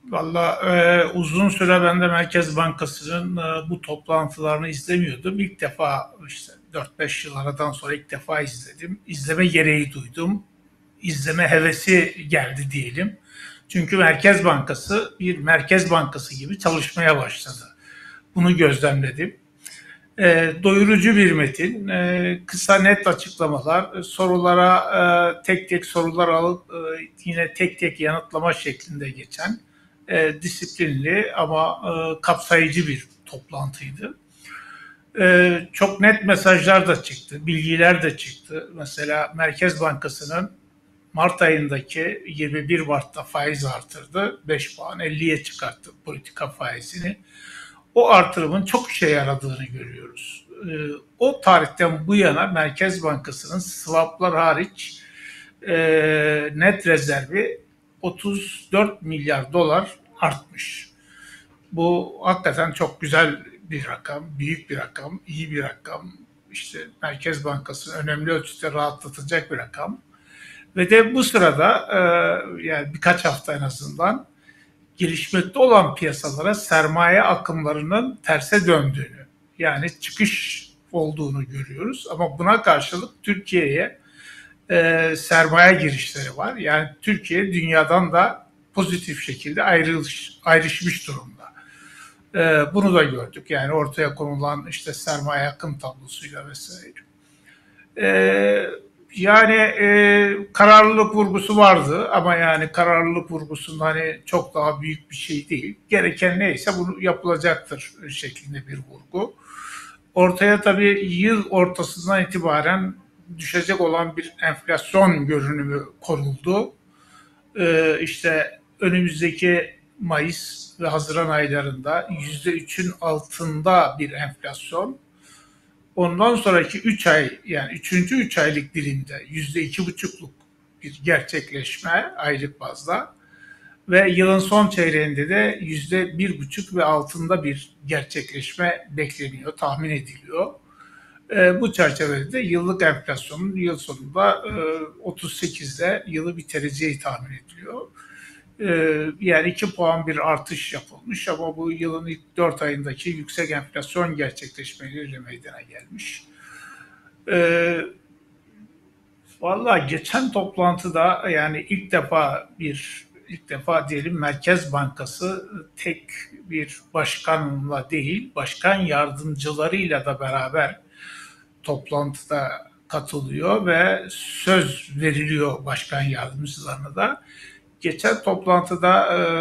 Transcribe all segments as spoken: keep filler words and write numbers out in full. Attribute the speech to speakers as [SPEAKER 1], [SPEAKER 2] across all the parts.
[SPEAKER 1] Valla e, uzun süre ben de Merkez Bankası'nın e, bu toplantılarını izlemiyordum. İlk defa işte dört beş yıl aradan sonra ilk defa izledim. İzleme gereği duydum. İzleme hevesi geldi diyelim. Çünkü Merkez Bankası bir Merkez Bankası gibi çalışmaya başladı. Bunu gözlemledim. E, doyurucu bir metin, e, kısa net açıklamalar, sorulara e, tek tek sorular alıp e, yine tek tek yanıtlama şeklinde geçen e, disiplinli ama e, kapsayıcı bir toplantıydı. E, çok net mesajlar da çıktı, bilgiler de çıktı. Mesela Merkez Bankası'nın Mart ayındaki yirmi bir Mart'ta faiz artırdı. beş puan elliye çıkarttı politika faizini. O artırımın çok işe yaradığını görüyoruz. Ee, o tarihten bu yana Merkez Bankası'nın swaplar hariç e, net rezervi otuz dört milyar dolar artmış. Bu hakikaten çok güzel bir rakam, büyük bir rakam, iyi bir rakam. İşte Merkez Bankası'nı önemli ölçüde rahatlatacak bir rakam. Ve de bu sırada e, yani birkaç hafta en azından gelişmekte olan piyasalara sermaye akımlarının terse döndüğünü, yani çıkış olduğunu görüyoruz. Ama buna karşılık Türkiye'ye e, sermaye girişleri var. Yani Türkiye dünyadan da pozitif şekilde ayrılış, ayrışmış durumda. E, bunu da gördük. Yani ortaya konulan işte sermaye akım tablosuyla vesaire. E, Yani e, kararlılık vurgusu vardı ama yani kararlılık vurgusunun hani çok daha büyük bir şey değil. Gereken neyse bunu yapılacaktır şeklinde bir vurgu. Ortaya tabii yıl ortasından itibaren düşecek olan bir enflasyon görünümü konuldu. Ee, işte önümüzdeki Mayıs ve Haziran aylarında yüzde üçün altında bir enflasyon. Ondan sonraki üç ay, yani üçüncü üç aylık dilimde yüzde iki buçukluk bir gerçekleşme aylık bazda ve yılın son çeyreğinde de yüzde bir buçuk ve altında bir gerçekleşme bekleniyor, tahmin ediliyor. E, bu çerçevede de yıllık enflasyonun yıl sonunda e, otuz sekizde yılı bitireceği tahmin ediliyor. E, Yani iki puan bir artış yapılmış ama bu yılın ilk dört ayındaki yüksek enflasyon gerçekleşmeleriyle meydana gelmiş. E, Valla geçen toplantıda yani ilk defa bir ilk defa diyelim Merkez Bankası tek bir başkanla değil, başkan yardımcılarıyla da beraber toplantıda katılıyor ve söz veriliyor başkan yardımcılarına da. Geçen toplantıda e,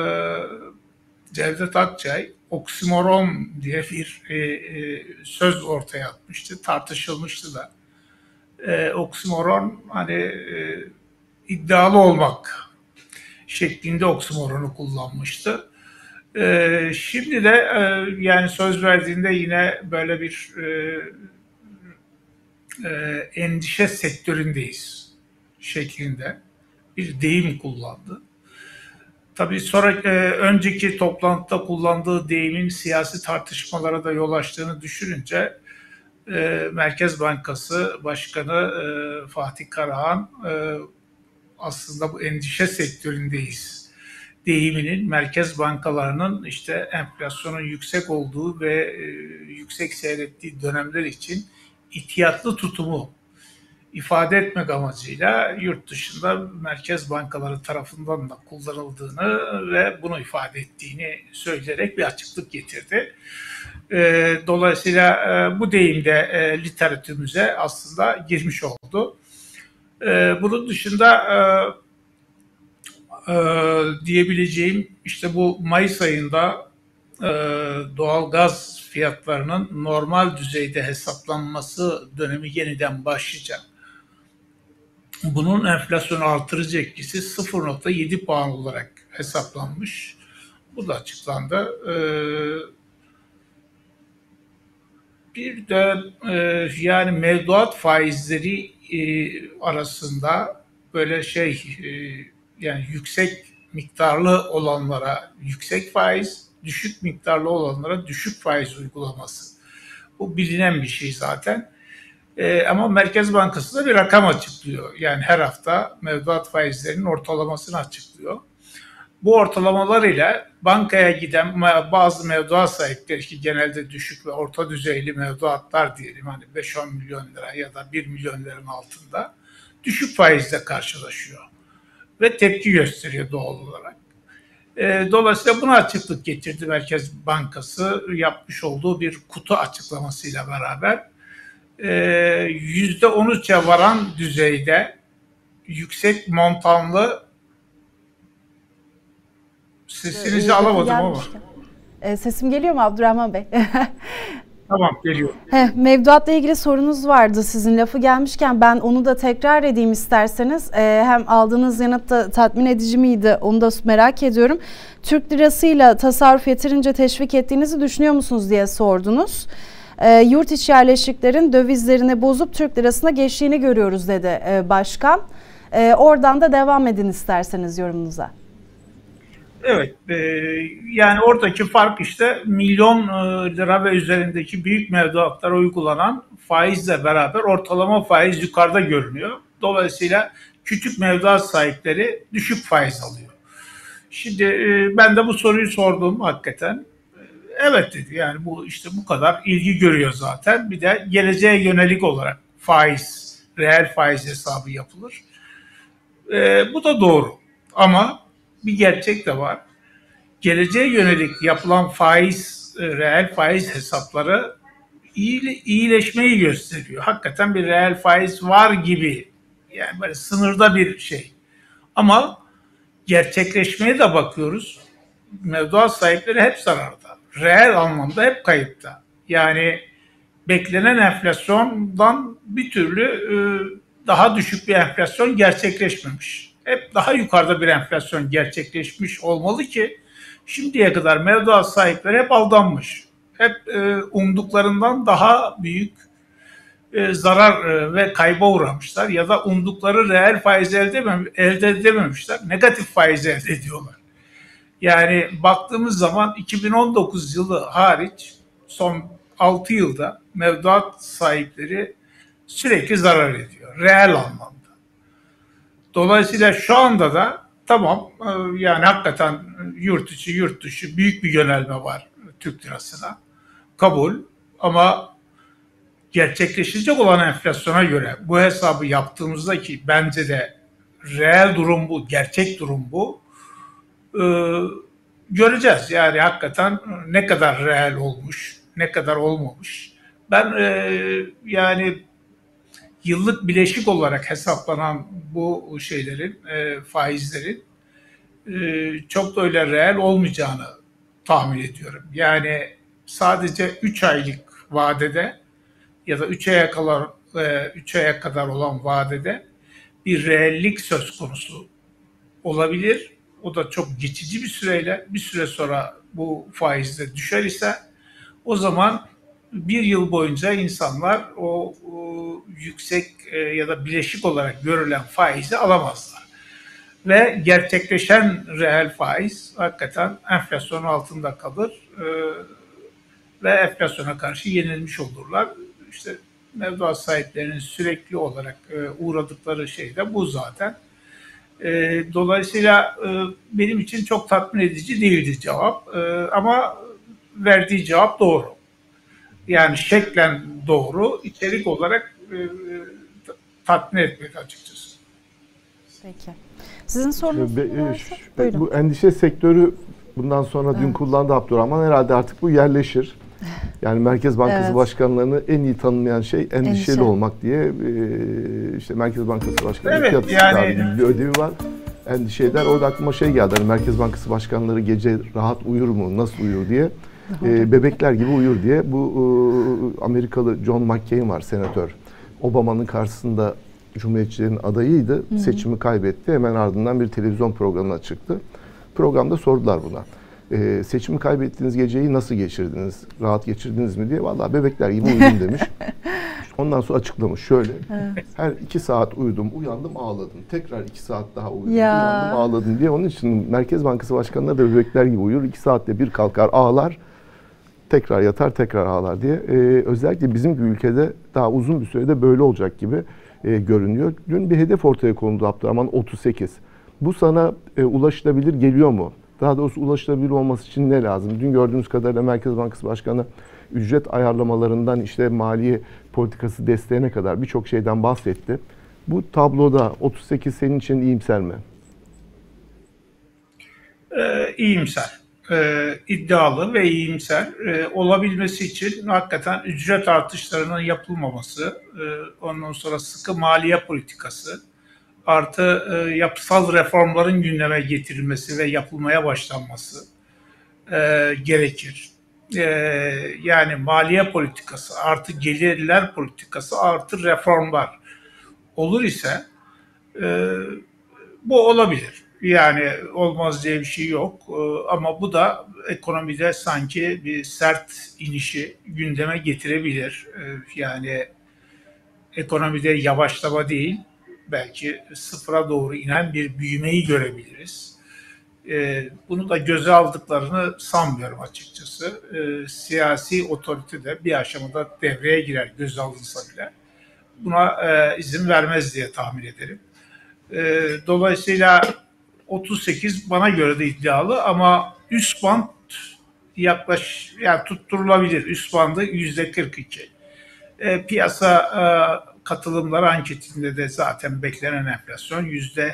[SPEAKER 1] Cevdet Akçay oksimoron diye bir e, e, söz ortaya atmıştı, tartışılmıştı da. E, oksimoron hani e, iddialı olmak şeklinde oksimoronu kullanmıştı. E, şimdi de e, yani söz verdiğinde yine böyle bir e, e, endişe sektöründeyiz şeklinde bir deyim kullandı. Tabii sonra e, önceki toplantıda kullandığı deyimin siyasi tartışmalara da yol açtığını düşününce e, Merkez Bankası Başkanı e, Fatih Karahan e, aslında bu endişe sektöründeyiz deyiminin merkez bankalarının işte enflasyonun yüksek olduğu ve e, yüksek seyrettiği dönemler için ihtiyatlı tutumu ifade etmek amacıyla yurt dışında merkez bankaları tarafından da kullanıldığını ve bunu ifade ettiğini söyleyerek bir açıklık getirdi. E, dolayısıyla e, bu deyim de e, literatürümüze aslında girmiş oldu. E, bunun dışında e, e, diyebileceğim işte bu Mayıs ayında e, doğal gaz fiyatlarının normal düzeyde hesaplanması dönemi yeniden başlayacak. Bunun enflasyonu artırıcı etkisi sıfır nokta yedi puan olarak hesaplanmış. Bu da açıklandı. Ee, bir de e, yani mevduat faizleri e, arasında böyle şey e, yani yüksek miktarlı olanlara yüksek faiz, düşük miktarlı olanlara düşük faiz uygulaması. Bu bilinen bir şey zaten. E, ama Merkez Bankası da bir rakam açıklıyor. Yani her hafta mevduat faizlerinin ortalamasını açıklıyor. Bu ortalamalar ile bankaya giden bazı mevduat sahipleri, ki genelde düşük ve orta düzeyli mevduatlar diyelim, hani beş on milyon lira ya da bir milyon liranın altında düşük faizle karşılaşıyor ve tepki gösteriyor doğal olarak. Dolayısıyla buna açıklık getirdi Merkez Bankası yapmış olduğu bir kutu açıklamasıyla beraber. yüzde on üçe varan düzeyde yüksek montanlı, sesinizi
[SPEAKER 2] Ee,
[SPEAKER 1] alamadım ama.
[SPEAKER 2] E, sesim geliyor mu Abdurrahman Bey?
[SPEAKER 1] Tamam, geliyor.
[SPEAKER 2] Heh, mevduatla ilgili sorunuz vardı sizin, lafı gelmişken ben onu da tekrar edeyim isterseniz. Ee, hem aldığınız yanıt da tatmin edici miydi onu da merak ediyorum. Türk lirasıyla tasarruf yeterince teşvik ettiğinizi düşünüyor musunuz diye sordunuz. Ee, yurt içi yerleşiklerin dövizlerini bozup Türk lirasına geçtiğini görüyoruz dedi e, başkan. E, oradan da devam edin isterseniz yorumunuza.
[SPEAKER 1] Evet, e, yani oradaki fark işte milyon e, lira ve üzerindeki büyük mevduatlara uygulanan faizle beraber ortalama faiz yukarıda görünüyor. Dolayısıyla küçük mevduat sahipleri düşük faiz alıyor. Şimdi e, ben de bu soruyu sordum hakikaten. Evet dedi, yani bu işte bu kadar ilgi görüyor zaten. Bir de geleceğe yönelik olarak faiz, reel faiz hesabı yapılır. E, bu da doğru ama bir gerçek de var. Geleceğe yönelik yapılan faiz, reel faiz hesapları iyileşmeyi gösteriyor. Hakikaten bir reel faiz var gibi, yani böyle sınırda bir şey. Ama gerçekleşmeye de bakıyoruz. Mevduat sahipleri hep zararda. Reel anlamda hep kayıpta. Yani beklenen enflasyondan bir türlü daha düşük bir enflasyon gerçekleşmemiş. Hep daha yukarıda bir enflasyon gerçekleşmiş olmalı ki şimdiye kadar mevduat sahipleri hep aldanmış. Hep umduklarından daha büyük zarar ve kayba uğramışlar ya da umdukları reel faiz elde edememişler. Negatif faiz elde ediyorlar. Yani baktığımız zaman iki bin on dokuz yılı hariç son altı yılda mevduat sahipleri sürekli zarar ediyor reel anlamda. Dolayısıyla şu anda da tamam, yani hakikaten yurt içi yurt dışı büyük bir yönelme var Türk lirasına, kabul, ama gerçekleşecek olan enflasyona göre bu hesabı yaptığımızda, ki bence de reel durum bu, gerçek durum bu, ee, göreceğiz. Yani hakikaten ne kadar reel olmuş, ne kadar olmamış. Ben e, yani yıllık bileşik olarak hesaplanan bu şeylerin, e, faizlerin e, çok da öyle reel olmayacağını tahmin ediyorum. Yani sadece üç aylık vadede ya da üç aya kadar üç aya kadar olan vadede bir reellik söz konusu olabilir. O da çok geçici bir süreyle, bir süre sonra bu faizde düşer ise o zaman bir yıl boyunca insanlar o, o yüksek e, ya da bileşik olarak görülen faizi alamazlar. Ve gerçekleşen reel faiz hakikaten enflasyonun altında kalır e, ve enflasyona karşı yenilmiş olurlar. İşte mevduat sahiplerinin sürekli olarak e, uğradıkları şey de bu zaten. E, dolayısıyla e, benim için çok tatmin edici değildi cevap, e, ama verdiği cevap doğru. Yani şeklen doğru, içerik olarak e, tatmin etmedi açıkçası.
[SPEAKER 2] Peki. Sizin sorunuz
[SPEAKER 3] Be,
[SPEAKER 2] varsa buyurun.
[SPEAKER 3] Bu endişe sektörü bundan sonra evet. Dün kullandı Abdurrahman, herhalde artık bu yerleşir. Yani Merkez Bankası evet. başkanlarını en iyi tanımlayan şey endişeli Endişe. olmak diye işte Merkez Bankası Başkanı
[SPEAKER 1] evet, yani
[SPEAKER 3] bir ödevi var. Endişe eder. Orada aklıma şey geldi. Hani Merkez Bankası başkanları gece rahat uyur mu? Nasıl uyur diye. E, bebekler gibi uyur diye. Bu e, Amerikalı John McCain var, senatör. Obama'nın karşısında Cumhuriyetçilerin adayıydı. Hı hı. Seçimi kaybetti. Hemen ardından bir televizyon programına çıktı. Programda sordular buna. Ee, seçimi kaybettiğiniz geceyi nasıl geçirdiniz? Rahat geçirdiniz mi diye. Vallahi bebekler gibi uyudum demiş. Ondan sonra açıklamış şöyle. Evet. Her iki saat uyudum, uyandım, ağladım. Tekrar iki saat daha uyudum, ya. uyandım, ağladım diye. Onun için Merkez Bankası başkanları da bebekler gibi uyur. İki saatte bir kalkar, ağlar. Tekrar yatar, tekrar ağlar diye. Ee, özellikle bizim bir ülkede daha uzun bir sürede böyle olacak gibi e, görünüyor. Dün bir hedef ortaya konuldu Abdurrahman, otuz sekiz. Bu sana e, ulaşılabilir geliyor mu? Daha doğrusu ulaşılabilir olması için ne lazım? Dün gördüğümüz kadarıyla Merkez Bankası Başkanı ücret ayarlamalarından işte maliye politikası desteğine kadar birçok şeyden bahsetti. Bu tabloda otuz sekiz senin için iyimser mi?
[SPEAKER 1] Ee, iyimser. Ee, iddialı ve iyimser. Ee, olabilmesi için hakikaten ücret artışlarının yapılmaması, e, ondan sonra sıkı maliye politikası, artı e, yapısal reformların gündeme getirilmesi ve yapılmaya başlanması e, gerekir. E, Yani maliye politikası, artı gelirler politikası, artı reformlar olur ise e, bu olabilir. Yani olmaz diye bir şey yok. E, ama bu da ekonomide sanki bir sert inişi gündeme getirebilir. E, yani ekonomide yavaşlama değil, belki sıfıra doğru inen bir büyümeyi görebiliriz. E, bunu da göze aldıklarını sanmıyorum açıkçası. E, siyasi otorite de bir aşamada devreye girer göze alınsa bile. Buna e, izin vermez diye tahmin ederim. E, dolayısıyla otuz sekiz bana göre de iddialı ama üst band yaklaş yani tutturulabilir. Üst bandı yüzde kırk iki. E, piyasa e, katılımları anketinde de zaten beklenen enflasyon yüzde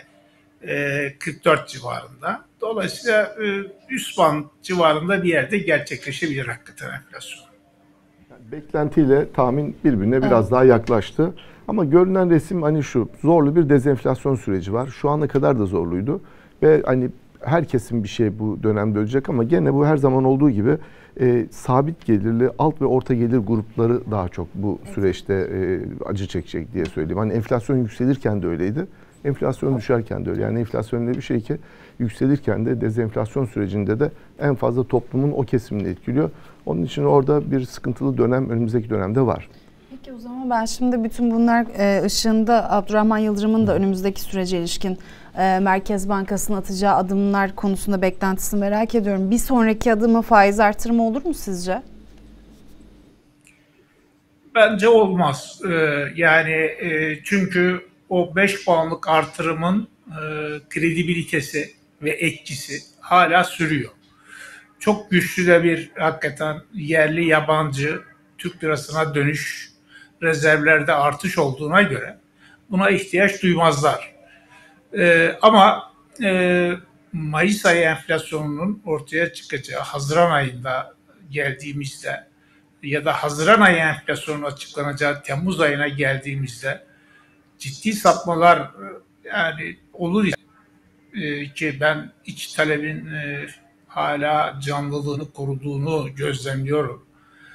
[SPEAKER 1] kırk dört civarında. Dolayısıyla e, üst band civarında bir yerde gerçekleşebilir hakikaten enflasyon.
[SPEAKER 3] Yani beklentiyle tahmin birbirine biraz evet. daha yaklaştı. Ama görünen resim hani şu, zorlu bir dezenflasyon süreci var. Şu ana kadar da zorluydu. Ve hani herkesin bir şey bu dönemde ölecek ama gene bu her zaman olduğu gibi e, sabit gelirli alt ve orta gelir grupları daha çok bu süreçte e, acı çekecek diye söyleyeyim. Hani enflasyon yükselirken de öyleydi. Enflasyon düşerken de öyle. Yani enflasyon öyle bir şey ki yükselirken de dezenflasyon sürecinde de en fazla toplumun o kesimini etkiliyor. Onun için orada bir sıkıntılı dönem önümüzdeki dönemde var.
[SPEAKER 2] Peki o zaman ben şimdi bütün bunlar ışığında Abdurrahman Yıldırım'ın da önümüzdeki sürece ilişkin Merkez Bankası'nın atacağı adımlar konusunda beklentisini merak ediyorum. Bir sonraki adımı faiz artırımı olur mu sizce?
[SPEAKER 1] Bence olmaz. Yani çünkü o beş puanlık artırımın kredibilitesi ve etkisi hala sürüyor. Çok güçlü de bir hakikaten yerli yabancı Türk lirasına dönüş rezervlerde artış olduğuna göre buna ihtiyaç duymazlar. Ee, ama e, Mayıs ayı enflasyonunun ortaya çıkacağı Haziran ayında geldiğimizde ya da Haziran ayı enflasyonun açıklanacağı Temmuz ayına geldiğimizde ciddi sapmalar yani olur e, ki ben iç talebin e, hala canlılığını koruduğunu gözlemliyorum.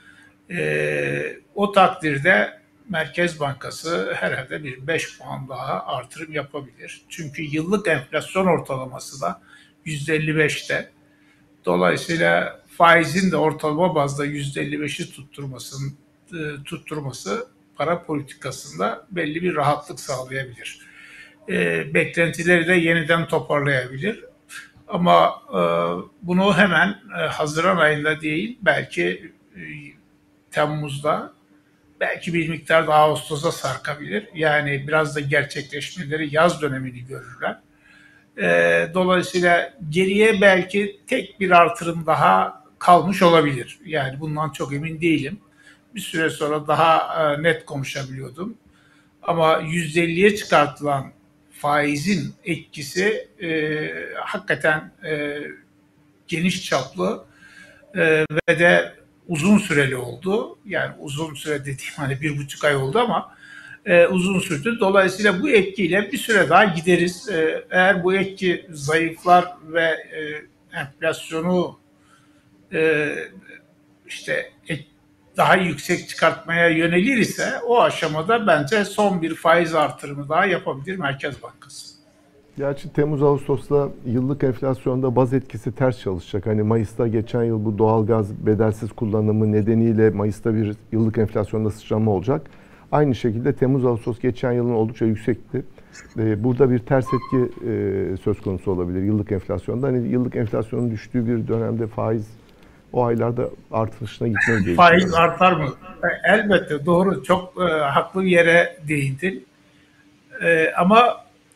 [SPEAKER 1] E, o takdirde Merkez Bankası herhalde bir beş puan daha artırım yapabilir. Çünkü yıllık enflasyon ortalaması da yüzde elli beşte. Dolayısıyla faizin de ortalama bazda yüzde elli beşi tutturmasın, tutturması para politikasında belli bir rahatlık sağlayabilir. E, beklentileri de yeniden toparlayabilir. Ama e, bunu hemen e, Haziran ayında değil, belki e, Temmuz'da, belki bir miktar da Ağustos'a sarkabilir. Yani biraz da gerçekleşmeleri yaz dönemini görürler. E, dolayısıyla geriye belki tek bir artırım daha kalmış olabilir. Yani bundan çok emin değilim. Bir süre sonra daha e, net konuşabiliyordum. Ama yüzde elliye çıkartılan faizin etkisi e, hakikaten e, geniş çaplı e, ve de uzun süreli oldu. Yani uzun süre dediğim hani bir buçuk ay oldu ama e, uzun sürdü. Dolayısıyla bu etkiyle bir süre daha gideriz. E, eğer bu etki zayıflar ve e, enflasyonu e, işte et, daha yüksek çıkartmaya yönelir ise o aşamada bence son bir faiz artırımı daha yapabilir Merkez Bankası.
[SPEAKER 3] Gerçi Temmuz-Ağustos'ta yıllık enflasyonda baz etkisi ters çalışacak. Hani Mayıs'ta geçen yıl bu doğalgaz bedelsiz kullanımı nedeniyle Mayıs'ta bir yıllık enflasyonda sıçrama olacak. Aynı şekilde Temmuz-Ağustos geçen yılın oldukça yüksekti. Burada bir ters etki söz konusu olabilir yıllık enflasyonda. Hani yıllık enflasyonun düştüğü bir dönemde faiz o aylarda artışına gitmeli diye.
[SPEAKER 1] Faiz artar mı? Elbette doğru. Çok e, haklı bir yere değindin. E, ama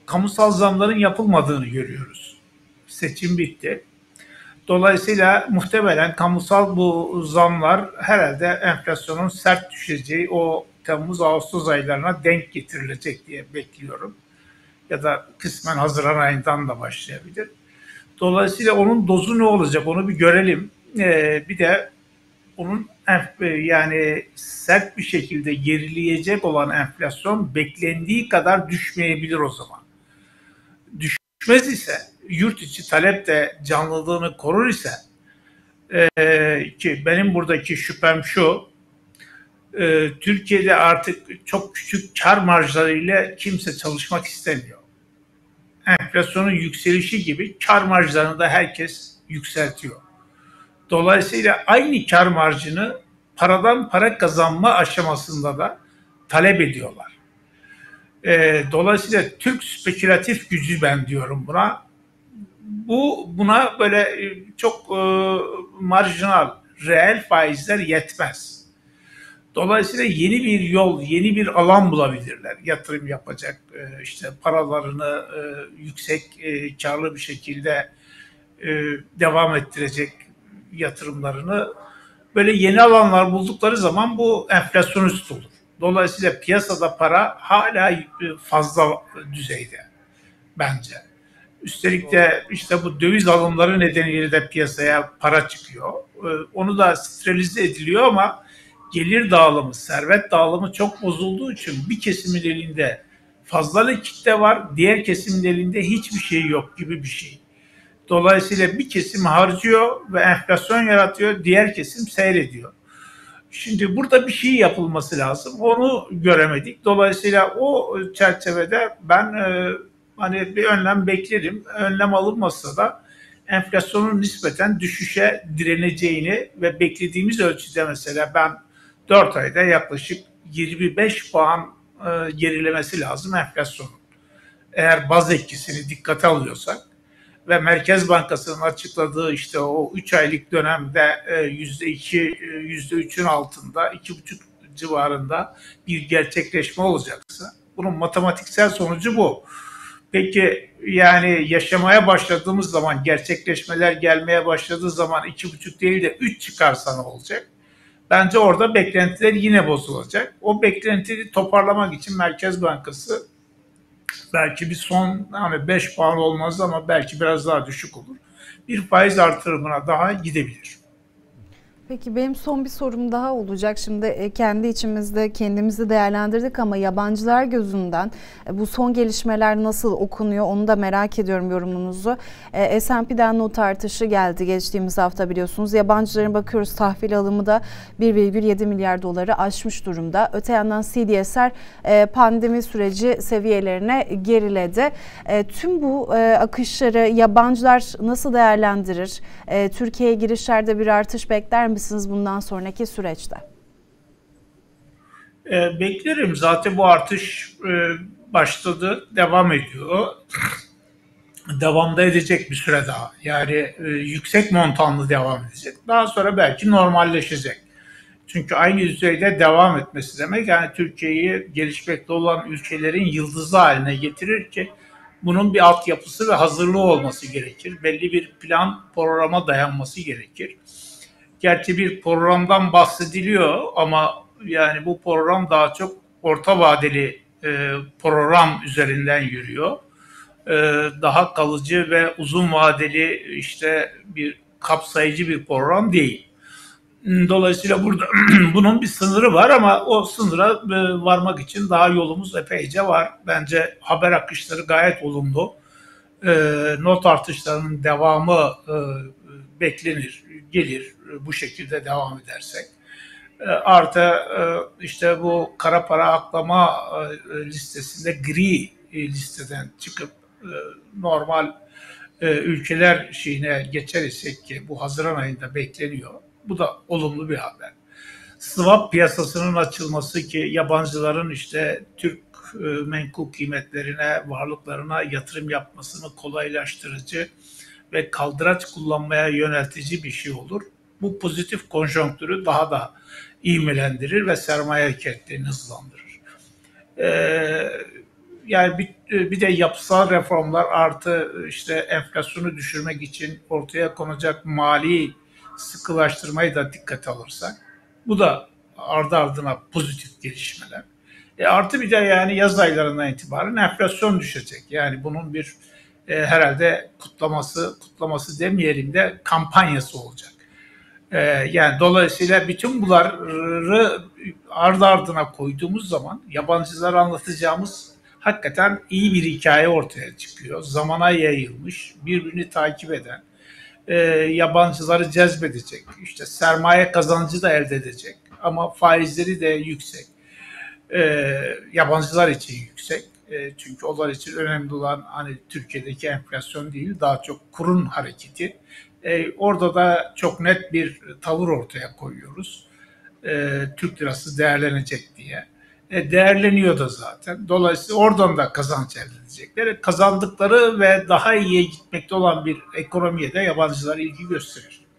[SPEAKER 1] kamusal zamların yapılmadığını görüyoruz. Seçim bitti. Dolayısıyla muhtemelen kamusal bu zamlar herhalde enflasyonun sert düşeceği o Temmuz-Ağustos aylarına denk getirilecek diye bekliyorum. Ya da kısmen Haziran ayından da başlayabilir. Dolayısıyla onun dozu ne olacak onu bir görelim. Ee, bir de onun yani sert bir şekilde gerileyecek olan enflasyon beklendiği kadar düşmeyebilir o zaman. Düşmez ise, yurt içi talep de canlılığını korur ise, e, ki benim buradaki şüphem şu, e, Türkiye'de artık çok küçük kar marjlarıyla kimse çalışmak istemiyor. Enflasyonun yükselişi gibi kar marjlarını da herkes yükseltiyor. Dolayısıyla aynı kar marjını paradan para kazanma aşamasında da talep ediyorlar. E, dolayısıyla Türk spekülatif gücü ben diyorum buna. Bu buna böyle çok e, marjinal, reel faizler yetmez. Dolayısıyla yeni bir yol, yeni bir alan bulabilirler. Yatırım yapacak, e, işte paralarını e, yüksek e, karlı bir şekilde e, devam ettirecek yatırımlarını. Böyle yeni alanlar buldukları zaman bu enflasyonist olur. Dolayısıyla piyasada para hala fazla düzeyde bence. Üstelik de işte bu döviz alımları nedeniyle de piyasaya para çıkıyor. Onu da sterilize ediliyor ama gelir dağılımı, servet dağılımı çok bozulduğu için bir kesimin elinde fazla likitte var, diğer kesimin elinde hiçbir şey yok gibi bir şey. Dolayısıyla bir kesim harcıyor ve enflasyon yaratıyor, diğer kesim seyrediyor. Şimdi burada bir şey yapılması lazım. Onu göremedik. Dolayısıyla o çerçevede ben e, hani bir önlem beklerim. Önlem alınmazsa da enflasyonun nispeten düşüşe direneceğini ve beklediğimiz ölçüde mesela ben dört ayda yaklaşık yirmi beş puan e, gerilemesi lazım enflasyonun. Eğer baz etkisini dikkate alıyorsak ve Merkez Bankası'nın açıkladığı işte o üç aylık dönemde yüzde iki, yüzde üçün altında, iki buçuk civarında bir gerçekleşme olacaksa bunun matematiksel sonucu bu. Peki yani yaşamaya başladığımız zaman, gerçekleşmeler gelmeye başladığı zaman iki buçuk değil de üç çıkarsa ne olacak? Bence orada beklentiler yine bozulacak. O beklentiyi toparlamak için Merkez Bankası belki bir son hani beş puan olmaz ama belki biraz daha düşük olur. Bir faiz artırımına daha gidebilir.
[SPEAKER 2] Peki benim son bir sorum daha olacak. Şimdi kendi içimizde kendimizi değerlendirdik ama yabancılar gözünden bu son gelişmeler nasıl okunuyor onu da merak ediyorum yorumunuzu. S and P'den not artışı geldi geçtiğimiz hafta biliyorsunuz. Yabancıların bakıyoruz tahvil alımı da bir virgül yedi milyar doları aşmış durumda. Öte yandan C D S R pandemi süreci seviyelerine geriledi. Tüm bu akışları yabancılar nasıl değerlendirir? Türkiye'ye girişlerde bir artış bekler mi bundan sonraki süreçte?
[SPEAKER 1] E, beklerim. Zaten bu artış e, başladı, devam ediyor. Devamda edecek bir süre daha. Yani e, yüksek montanlı devam edecek. Daha sonra belki normalleşecek. Çünkü aynı düzeyde devam etmesi demek yani Türkiye'yi gelişmekte olan ülkelerin yıldızı haline getirir ki bunun bir altyapısı ve hazırlığı olması gerekir. Belli bir plan, programa dayanması gerekir. Gerçi bir programdan bahsediliyor ama yani bu program daha çok orta vadeli e, program üzerinden yürüyor. E, daha kalıcı ve uzun vadeli işte bir kapsayıcı bir program değil. Dolayısıyla burada bunun bir sınırı var ama o sınıra e, varmak için daha yolumuz epeyce var. Bence haber akışları gayet olumlu. E, not artışlarının devamı e, beklenir, gelir bu şekilde devam edersek. Artı işte bu kara para aklama listesinde gri listeden çıkıp normal ülkeler şeyine geçer isek ki bu Haziran ayında bekleniyor. Bu da olumlu bir haber. Swap piyasasının açılması ki yabancıların işte Türk menkul kıymetlerine, varlıklarına yatırım yapmasını kolaylaştırıcı ve kaldıraç kullanmaya yöneltici bir şey olur. Bu pozitif konjonktürü daha da ivmelendirir ve sermaye hareketlerini hızlandırır. Ee, yani bir, bir de yapısal reformlar artı işte enflasyonu düşürmek için ortaya konacak mali sıkılaştırmayı da dikkate alırsak bu da ardı ardına pozitif gelişmeler. E artı bir de yani yaz aylarından itibaren enflasyon düşecek. Yani bunun bir e, herhalde kutlaması, kutlaması demeyelim de kampanyası olacak. E, yani dolayısıyla bütün bunları ardı ardına koyduğumuz zaman yabancılara anlatacağımız hakikaten iyi bir hikaye ortaya çıkıyor. Zamana yayılmış, birbirini takip eden, e, yabancıları cezbedecek, işte sermaye kazancı da elde edecek ama faizleri de yüksek. E, yabancılar için yüksek. E, çünkü onlar için önemli olan hani Türkiye'deki enflasyon değil, daha çok kurun hareketi. E, orada da çok net bir tavır ortaya koyuyoruz. E, Türk lirası değerlenecek diye. E, değerleniyor da zaten. Dolayısıyla oradan da kazanç elde edecekler. Kazandıkları ve daha iyiye gitmekte olan bir ekonomiye de yabancılar ilgi gösterir.